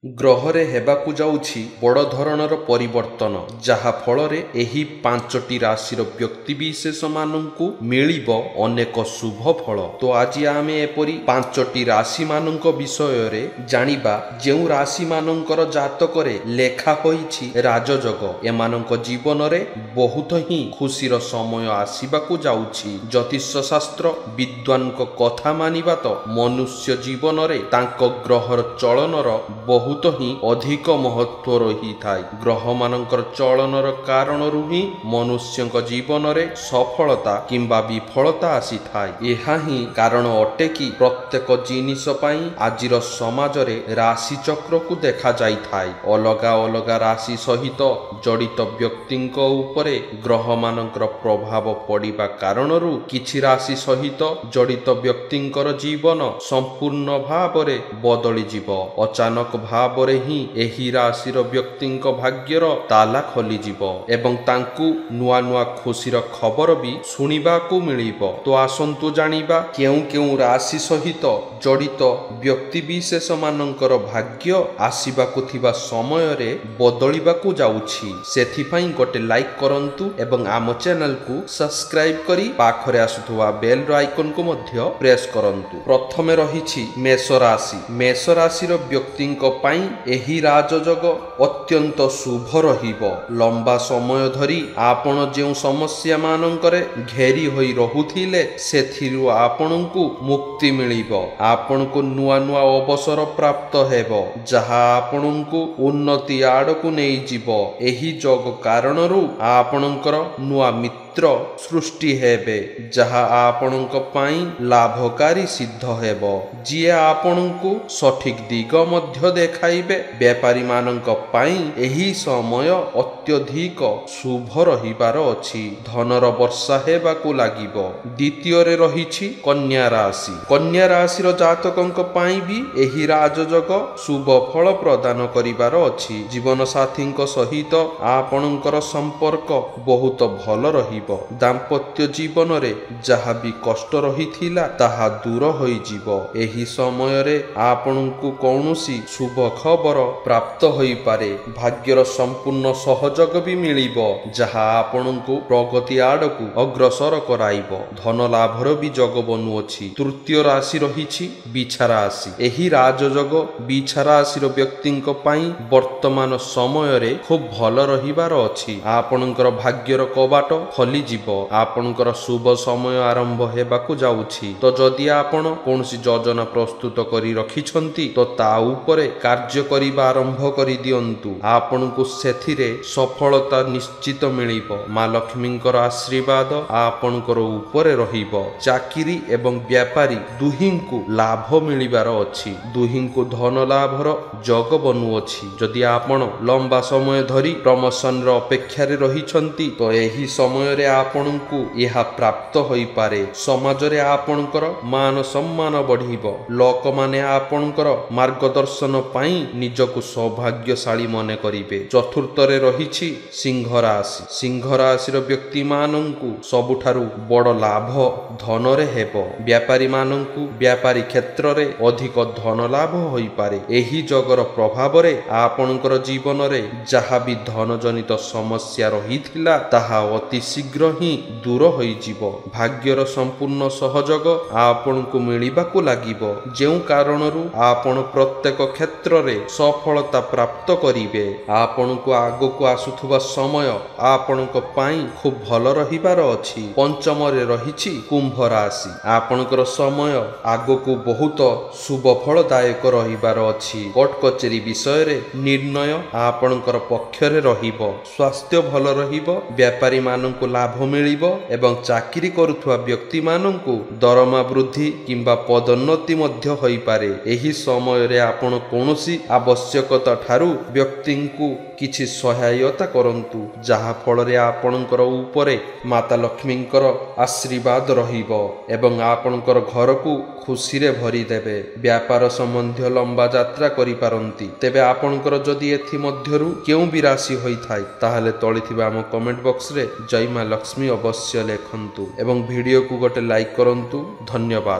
ଗ୍ରହରେ ହେବାକୁ ଯାଉଛି ବଡ଼ ଧରଣର ପରିବର୍ତ୍ତନ, ଯାହା ଫଳରେ ଏହି 5ଟି ରାଶିର ବ୍ୟକ୍ତିବିଶେଷମାନଙ୍କୁ ମିଳିବ ଅନେକ ଶୁଭ ଫଳ। ତ ଆଜି ଆମେ ଏପରି 5ଟି ରାଶିମାନଙ୍କ ବିଷୟରେ ଜାଣିବା ଯେଉଁ ରାଶିମାନଙ୍କର ଜାତକରେ ଲେଖା ହୋଇଛି ରାଜଯୋଗ। ଏମାନଙ୍କ ଜୀବନରେ ବହୁତ ହିଁ ଖୁସିର ସମୟ ଆସିବାକୁ ଯାଉଛି। ଜ୍ୟୋତିଷ ଶାସ୍ତ୍ର ବିଦ୍ୱାନଙ୍କ କଥା ମାନିବା ତ ମନୁଷ୍ୟ ଜୀବନରେ ତାଙ୍କ ଗ୍ରହର ଚଳନର ବହୁତ ହିଁ ଅଧିକ ମହତ୍ତ୍ୱ ରହିଥାଏ। ଗ୍ରହମାନଙ୍କର ଚଳନର କାରଣରୁ ହିଁ ମନୁଷ୍ୟଙ୍କ ଜୀବନରେ ସଫଳତା କିମ୍ବା ବିଫଳତା ଆସିଥାଏ। ଏହା ହିଁ କାରଣ ଅଟେ କି ପ୍ରତ୍ୟେକ ଜିନିଷ ପାଇଁ ଆଜିର ସମାଜରେ ରାଶି ଚକ୍ରକୁ ଦେଖାଯାଇଥାଏ। ଅଲଗା ଅଲଗା ରାଶି ସହିତ ଜଡ଼ିତ ବ୍ୟକ୍ତିଙ୍କ ଉପରେ ଗ୍ରହମାନଙ୍କର ପ୍ରଭାବ ପଡ଼ିବା କାରଣରୁ କିଛି ରାଶି ସହିତ ଜଡ଼ିତ ବ୍ୟକ୍ତିଙ୍କର ଜୀବନ ସମ୍ପୂର୍ଣ୍ଣ ଭାବରେ ବଦଳିଯିବ। ଅଚାନକ ଭାବରେ ହିଁ ଏହି ରାଶିର ବ୍ୟକ୍ତିଙ୍କ ଭାଗ୍ୟର ତାଲା ଖୋଲିଯିବ ଏବଂ ତାଙ୍କୁ ନୂଆ ନୂଆ ଖୁସିର ଖବର ବି ଶୁଣିବାକୁ ମିଳିବ। ତ ଆସନ୍ତୁ ଜାଣିବା କେଉଁ କେଉଁ ରାଶି ସହିତ ଜଡ଼ିତ ବ୍ୟକ୍ତିବିଶେଷମାନଙ୍କର ଭାଗ୍ୟ ଆସିବାକୁ ଥିବା ସମୟରେ ବଦଳିବାକୁ ଯାଉଛି। ସେଥିପାଇଁ ଗୋଟେ ଲାଇକ୍ କରନ୍ତୁ ଏବଂ ଆମ ଚ୍ୟାନେଲକୁ ସବସ୍କ୍ରାଇବ୍ କରି ପାଖରେ ଆସୁଥିବା ବେଲ୍ର ଆଇକନକୁ ମଧ୍ୟ ପ୍ରେସ୍ କରନ୍ତୁ। ପ୍ରଥମେ ରହିଛି ମେଷ ରାଶି। ମେଷ ରାଶିର ବ୍ୟକ୍ତିଙ୍କ ପାଇଁ ଏହି ରାଜଯୋଗ ଅତ୍ୟନ୍ତ ଶୁଭ ରହିବ। ଲମ୍ବା ସମୟ ଧରି ଆପଣ ଯେଉଁ ସମସ୍ୟାମାନଙ୍କରେ ଘେରି ହୋଇ ରହୁଥିଲେ ସେଥିରୁ ଆପଣଙ୍କୁ ମୁକ୍ତି ମିଳିବ। ଆପଣଙ୍କୁ ନୂଆ ନୂଆ ଅବସର ପ୍ରାପ୍ତ ହେବ, ଯାହା ଆପଣଙ୍କୁ ଉନ୍ନତି ଆଡ଼କୁ ନେଇଯିବ। ଏହି ଯୋଗ କାରଣରୁ ଆପଣଙ୍କର ନୂଆ ମିତ୍ର ସୃଷ୍ଟି ହେବେ, ଯାହା ଆପଣଙ୍କ ପାଇଁ ଲାଭକାରୀ ସିଦ୍ଧ ହେବ। ଯିଏ ଆପଣଙ୍କୁ ସଠିକ ଦିଗ ମଧ୍ୟ ଦେଖାଇବେ। ବେପାରୀମାନଙ୍କ ପାଇଁ ଏହି ସମୟ ଅତ୍ୟଧିକ ଶୁଭ ରହିବାର ଅଛି। ଧନର ବର୍ଷା ହେବାକୁ ଲାଗିବ। ଦ୍ୱିତୀୟରେ ରହିଛି କନ୍ୟା ରାଶି। କନ୍ୟା ରାଶିର ଜାତକଙ୍କ ପାଇଁ ବି ଏହି ରାଜଯୋଗ ଶୁଭ ଫଳ ପ୍ରଦାନ କରିବାର ଅଛି। ଜୀବନସାଥୀଙ୍କ ସହିତ ଆପଣଙ୍କର ସମ୍ପର୍କ ବହୁତ ଭଲ ରହିବ। ଦାମ୍ପତ୍ୟ ଜୀବନରେ ଯାହା ବି କଷ୍ଟ ରହିଥିଲା ତାହା ଦୂର ହୋଇଯିବ। ଏହି ସମୟରେ ଆପଣଙ୍କୁ କୌଣସି ଶୁଭ ଖବର ପ୍ରାପ୍ତ ହୋଇପାରେ। ଭାଗ୍ୟର ସମ୍ପୂର୍ଣ୍ଣ ସହଯୋଗ ବି ମିଳିବ, ଯାହା ଆପଣଙ୍କୁ ପ୍ରଗତି ଆଡ଼କୁ ଅଗ୍ରସର କରାଇବ। ଧନ ଲାଭର ବି ଯୋଗ ବନୁଅଛି। ତୃତୀୟ ରାଶି ରହିଛି ବିଛା ରାଶି। ଏହି ରାଜଯୋଗ ବିଛା ରାଶିର ବ୍ୟକ୍ତିଙ୍କ ପାଇଁ ବର୍ତ୍ତମାନ ସମୟରେ ଖୁବ ଭଲ ରହିବାର ଅଛି। ଆପଣଙ୍କର ଭାଗ୍ୟର କବାଟ ଖୋଲିଯିବ। ଆପଣଙ୍କର ଶୁଭ ସମୟ ଆରମ୍ଭ ହେବାକୁ ଯାଉଛି। ତ ଯଦି ଆପଣ କୌଣସି ଯୋଜନା ପ୍ରସ୍ତୁତ କରି ରଖିଛନ୍ତି ତ ତା ଉପରେ କାର୍ଯ୍ୟ କରିବା ଆରମ୍ଭ କରିଦିଅନ୍ତୁ। ଆପଣଙ୍କୁ ସେଥିରେ ସଫଳତା ନିଶ୍ଚିତ ମିଳିବ। ମା ଲକ୍ଷ୍ମୀଙ୍କର ଆଶୀର୍ବାଦ ଆପଣଙ୍କର ଉପରେ ରହିବ। ଚାକିରି ଏବଂ ବ୍ୟାପାରୀ ଦୁହିଁଙ୍କୁ ଲାଭ ମିଳିବାର ଅଛି। ଦୁହିଁଙ୍କୁ ଧନ ଲାଭର ଯୋଗ ବନୁଅଛି। ଯଦି ଆପଣ ଲମ୍ବା ସମୟ ଧରି ପ୍ରମୋସନର ଅପେକ୍ଷାରେ ରହିଛନ୍ତି ତ ଏହି ସମୟରେ ଆପଣଙ୍କୁ ଏହା ପ୍ରାପ୍ତ ହୋଇପାରେ। ସମାଜରେ ଆପଣଙ୍କର ମାନ ସମ୍ମାନ ବଢ଼ିବ। ଲୋକମାନେ ଆପଣଙ୍କର ମାର୍ଗଦର୍ଶନ ପାଇଁ ନିଜକୁ ସୌଭାଗ୍ୟଶାଳୀ ମନେ କରିବେ। ଚତୁର୍ଥରେ ରହିଛି ସିଂହ ରାଶି। ସିଂହ ରାଶିର ବ୍ୟକ୍ତିମାନଙ୍କୁ ସବୁଠାରୁ ବଡ଼ ଲାଭ ଧନରେ ହେବ। ବ୍ୟାପାରୀମାନଙ୍କୁ ବ୍ୟାପାରୀ କ୍ଷେତ୍ରରେ ଅଧିକ ଧନ ଲାଭ ହୋଇପାରେ। ଏହି ଯୋଗର ପ୍ରଭାବରେ ଆପଣଙ୍କର ଜୀବନରେ ଯାହା ବି ଧନଜନିତ ସମସ୍ୟା ରହିଥିଲା ତାହା ଅତି ଶୀଘ୍ର ହିଁ ଦୂର ହୋଇଯିବ। ଭାଗ୍ୟର ସମ୍ପୂର୍ଣ୍ଣ ସହଯୋଗ ଆପଣଙ୍କୁ ମିଳିବାକୁ ଲାଗିବ, ଯେଉଁ କାରଣରୁ ଆପଣ ପ୍ରତ୍ୟେକ କ୍ଷେତ୍ରରେ ସଫଳତା ପ୍ରାପ୍ତ କରିବେ। ଆପଣଙ୍କୁ ଆଗକୁ ଆସୁଥିବା ସମୟ ଆପଣଙ୍କ ପାଇଁ ଖୁବ ଭଲ ରହିବାର ଅଛି। ପଞ୍ଚମରେ ରହିଛି କୁମ୍ଭ ରାଶି। ଆପଣଙ୍କର ସମୟ ଆଗକୁ ବହୁତ ଶୁଭ ଫଳଦାୟକ ରହିବାର ଅଛି। କୋର୍ଟ କଚେରୀ ବିଷୟରେ ନିର୍ଣ୍ଣୟ ଆପଣଙ୍କର ପକ୍ଷରେ ରହିବ। ସ୍ୱାସ୍ଥ୍ୟ ଭଲ ରହିବ। ବ୍ୟାପାରୀମାନଙ୍କୁ ଲାଭ ମିଳିବ ଏବଂ ଚାକିରି କରୁଥିବା ବ୍ୟକ୍ତିମାନଙ୍କୁ ଦରମା ବୃଦ୍ଧି କିମ୍ବା ପଦୋନ୍ନତି ମଧ୍ୟ ହୋଇପାରେ। ଏହି ସମୟରେ ଆପଣ କୌଣସି ଆବଶ୍ୟକତା ଠାରୁ ବ୍ୟକ୍ତିଙ୍କୁ କିଛି ସହାୟତା କରନ୍ତୁ, ଯାହା ଫଳରେ ଆପଣଙ୍କର ଉପରେ ମାତା ଲକ୍ଷ୍ମୀଙ୍କର ଆଶୀର୍ବାଦ ରହିବ ଏବଂ ଆପଣଙ୍କର ଘରକୁ ଖୁସିରେ ଭରିଦେବେ। ବ୍ୟାପାର ସମ୍ବନ୍ଧୀୟ ଲମ୍ବା ଯାତ୍ରା କରିପାରନ୍ତି। ତେବେ ଆପଣଙ୍କର ଯଦି ଏଥିମଧ୍ୟରୁ କେଉଁ ବି ରାଶି ହୋଇଥାଏ ତାହେଲେ ତଳେ ଥିବା ଆମ କମେଣ୍ଟ ବକ୍ସରେ ଜୟ ମା ଲକ୍ଷ୍ମୀ ଅବଶ୍ୟ ଲେଖନ୍ତୁ ଏବଂ ଭିଡ଼ିଓକୁ ଗୋଟେ ଲାଇକ୍ କରନ୍ତୁ। ଧନ୍ୟବାଦ।